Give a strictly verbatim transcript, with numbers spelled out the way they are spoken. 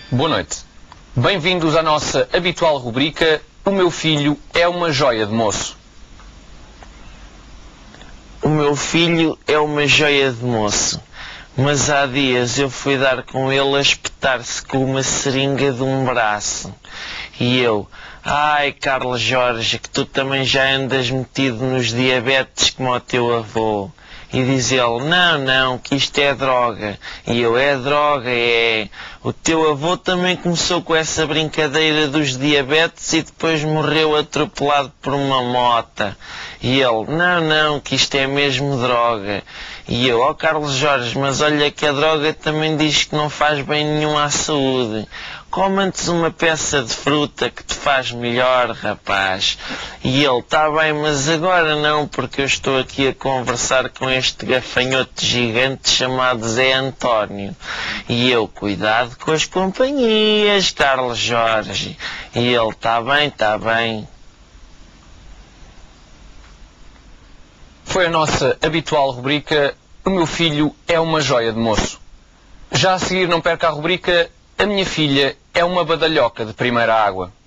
Boa noite. Bem-vindos à nossa habitual rubrica O meu filho é uma joia de moço. O meu filho é uma joia de moço, mas há dias eu fui dar com ele a espetar-se com uma seringa de um braço. E eu, ai Carlos Jorge, que tu também já andas metido nos diabetes como o teu avô. E diz ele, não, não, que isto é droga. E eu, é droga, é. O teu avô também começou com essa brincadeira dos diabetes e depois morreu atropelado por uma mota. E ele, não, não, que isto é mesmo droga. E eu, ó oh, Carlos Jorge, mas olha que a droga também diz que não faz bem nenhum à saúde. Come antes uma peça de fruta que te faz melhor, rapaz. E ele, tá bem, mas agora não, porque eu estou aqui a conversar com este gafanhoto gigante chamado Zé António. E eu, cuidado com as companhias, Carlos Jorge. E ele, tá bem, tá bem. Foi a nossa habitual rubrica O meu filho é uma joia de moço. Já a seguir, não perca a rubrica A minha filha é uma badalhoca de primeira água.